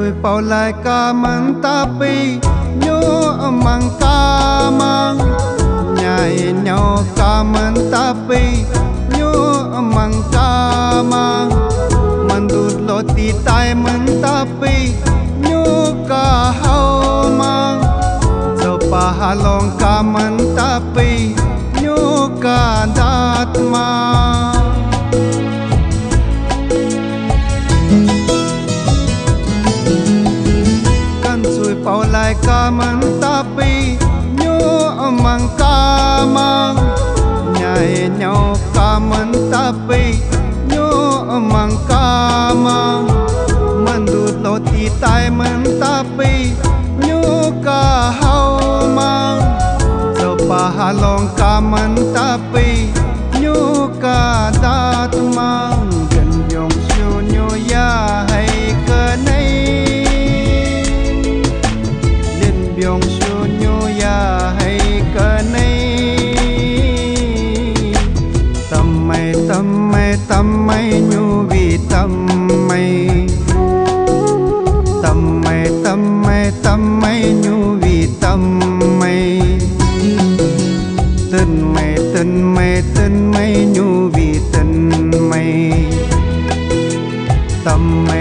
sui pau lai ca man ta pi nhu mang ca mang nhai nhau ca man ta pi nhu mang ca mang man đút lo ti tai man ta pi nhu ca hao mang zo pa halong ca man ta pi nhu ca dat mang pau lai ca man ta pi nhu mang ca mang nhai nhau ca man ta pi nhu mang ca mang man đút lo ti tai man ta pi nhu ca hao mang zo pa halong ca man ta pi nhu ca dat mang gần yong siêu nhu ya hay cơ nay biong su nhu ya hay cơ nay tâm mây nhu vì tâm mây nhu vì tâm mây tên mây nhu vì tên mây tâm